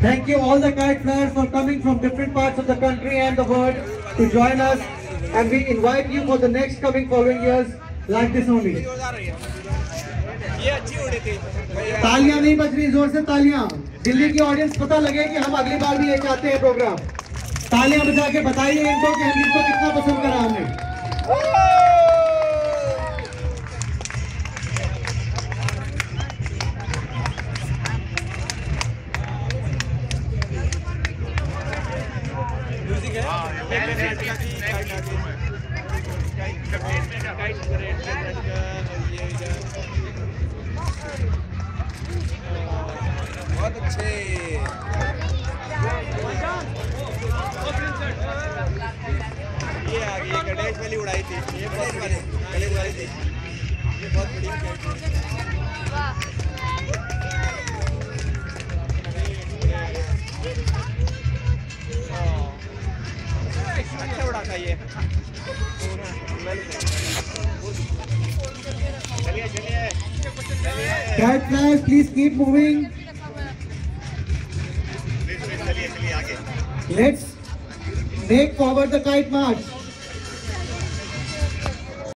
Thank you all the kite flyers for coming from different parts of the country and the world to join us, and we invite you for the next coming following years like this only. तालियां नहीं बज रही, जोर से तालियां। दिल्ली की audience पता लगे कि हम अगली बार भी ये चाहते हैं प्रोग्राम। तालियां बजा के बताइए इनको कि हम इनको कितना पसंद करा हमने। बहुत अच्छे। ये आ गई, गणेश वाली उड़ाई थी, ये बहुत बड़ी गणेश वाली थी, ये बहुत बड़ी। अच्छा उड़ा था ये। चलिए चलिए। Kite flyers, please keep moving. Let's make forward the kite march.